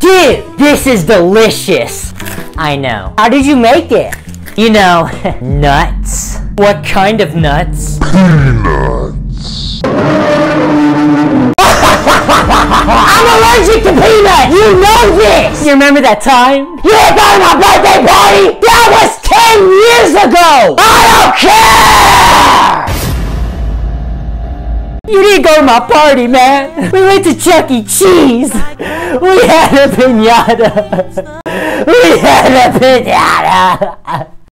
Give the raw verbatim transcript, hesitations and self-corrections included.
Dude, this is delicious. I know. How did you make it? You know, nuts. What kind of nuts? Peanuts. I'm allergic to peanuts! You know this! You remember that time? You were going to my birthday party? That was ten years ago! I don't care! You didn't go to my party, man. We went to Chuck E. Cheese. We had a piñata. We had a piñata.